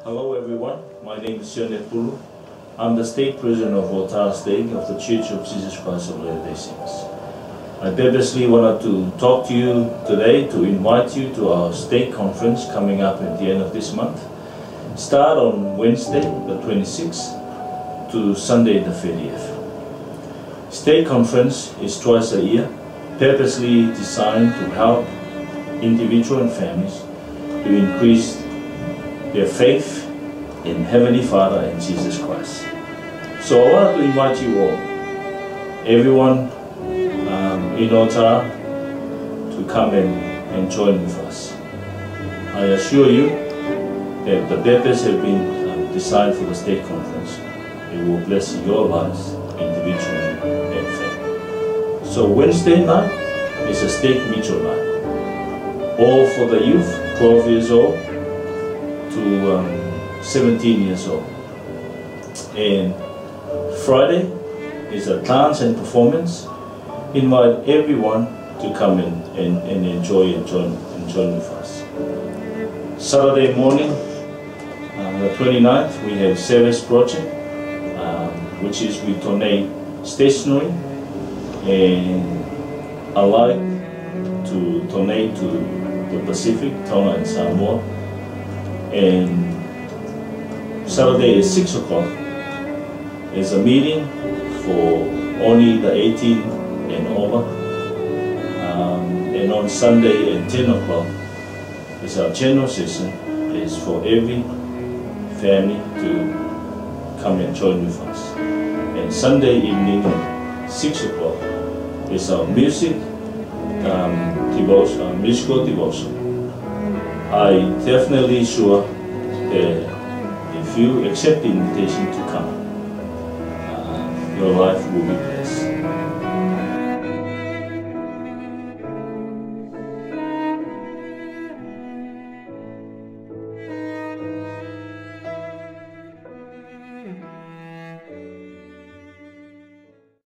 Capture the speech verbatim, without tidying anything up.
Hello everyone, my name is Sione Pulu. I'm the Stake President of Otara Stake of the Church of Jesus Christ of Latter-day Saints. I purposely wanted to talk to you today to invite you to our Stake Conference coming up at the end of this month. Start on Wednesday the twenty-sixth to Sunday the thirtieth. Stake Conference is twice a year, purposely designed to help individuals and families to increase their faith in Heavenly Father and Jesus Christ. So I wanted to invite you all, everyone um, in Otara, to come and, and join with us. I assure you that the purpose has been um, designed for the Stake Conference. It will bless your lives individually and family. So Wednesday night is a Stake Mutual night. All for the youth, twelve years old to um, seventeen years old. And Friday is a dance and performance. Invite everyone to come in and, and enjoy and join, and join with us. Saturday morning, uh, the twenty-ninth, we have service project, um, which is we donate stationery, and I like to donate to the Pacific, Tonga and Samoa. And Saturday at six o'clock is a meeting for only the eighteen and over. Um, and on Sunday at ten o'clock is our general session. It's for every family to come and join with us. And Sunday evening at six o'clock is our music um, devotion, uh, musical devotion. I definitely sure that if you accept the invitation to come, uh, your life will be blessed.